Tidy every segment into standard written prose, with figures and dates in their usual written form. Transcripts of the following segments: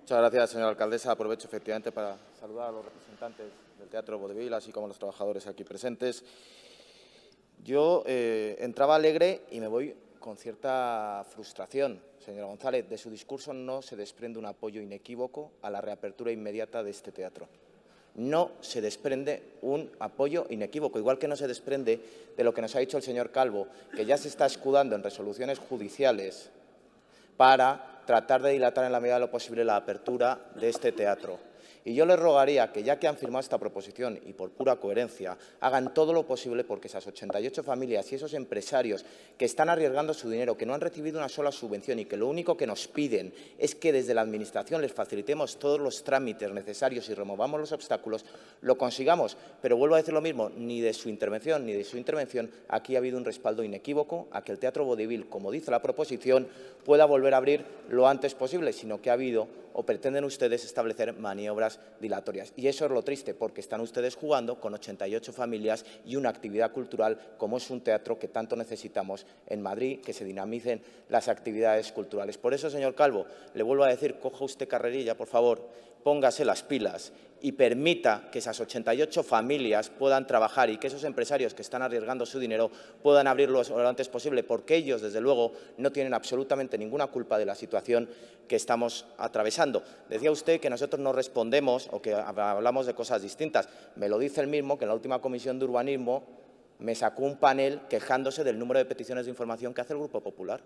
Muchas gracias, señora alcaldesa. Aprovecho efectivamente para saludar a los representantes del Teatro Vodevil, así como a los trabajadores aquí presentes. Yo entraba alegre y me voy con cierta frustración, señora González. De su discurso no se desprende un apoyo inequívoco a la reapertura inmediata de este teatro. No se desprende un apoyo inequívoco, igual que no se desprende de lo que nos ha dicho el señor Calvo, que ya se está escudando en resoluciones judiciales para tratar de dilatar en la medida de lo posible la apertura de este teatro. Y yo les rogaría que, ya que han firmado esta proposición y por pura coherencia, hagan todo lo posible porque esas 88 familias y esos empresarios que están arriesgando su dinero, que no han recibido una sola subvención y que lo único que nos piden es que desde la Administración les facilitemos todos los trámites necesarios y removamos los obstáculos, lo consigamos. Pero vuelvo a decir lo mismo, ni de su intervención ni de su intervención aquí ha habido un respaldo inequívoco a que el Teatro Vodevil, como dice la proposición, pueda volver a abrir lo antes posible, sino que ha habido o pretenden ustedes establecer maniobras dilatorias. Y eso es lo triste, porque están ustedes jugando con 88 familias y una actividad cultural como es un teatro que tanto necesitamos en Madrid, que se dinamicen las actividades culturales. Por eso, señor Calvo, le vuelvo a decir, coja usted carrerilla, por favor, póngase las pilas y permita que esas 88 familias puedan trabajar y que esos empresarios que están arriesgando su dinero puedan abrirlo lo antes posible, porque ellos, desde luego, no tienen absolutamente ninguna culpa de la situación que estamos atravesando. Decía usted que nosotros no respondemos o que hablamos de cosas distintas. Me lo dice el mismo que en la última comisión de urbanismo me sacó un panel quejándose del número de peticiones de información que hace el Grupo Popular,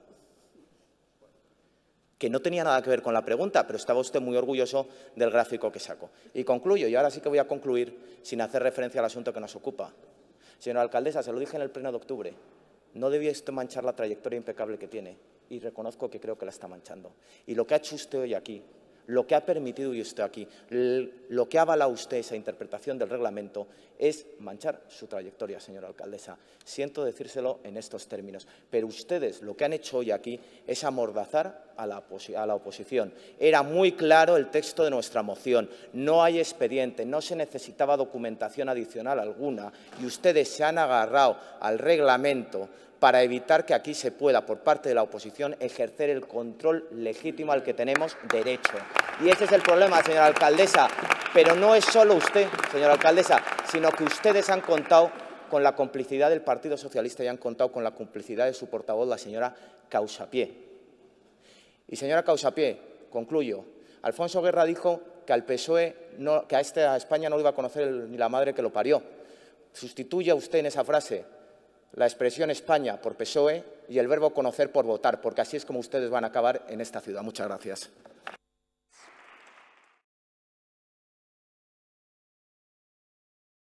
que no tenía nada que ver con la pregunta, pero estaba usted muy orgulloso del gráfico que sacó. Y concluyo, y ahora sí que voy a concluir sin hacer referencia al asunto que nos ocupa. Señora alcaldesa, se lo dije en el pleno de octubre, no debía esto manchar la trayectoria impecable que tiene, y reconozco que creo que la está manchando. Y lo que ha hecho usted hoy aquí, lo que ha permitido hoy usted aquí, lo que ha avalado usted esa interpretación del reglamento es manchar su trayectoria, señora alcaldesa. Siento decírselo en estos términos, pero ustedes lo que han hecho hoy aquí es amordazar a la oposición. Era muy claro el texto de nuestra moción. No hay expediente, no se necesitaba documentación adicional alguna y ustedes se han agarrado al reglamento para evitar que aquí se pueda, por parte de la oposición, ejercer el control legítimo al que tenemos derecho. Y ese es el problema, señora alcaldesa. Pero no es solo usted, señora alcaldesa, sino que ustedes han contado con la complicidad del Partido Socialista y han contado con la complicidad de su portavoz, la señora Causapié. Y, señora Causapié, concluyo. Alfonso Guerra dijo que al PSOE, que a España no lo iba a conocer ni la madre que lo parió. Sustituya usted en esa frase la expresión España por PSOE y el verbo conocer por votar, porque así es como ustedes van a acabar en esta ciudad. Muchas gracias.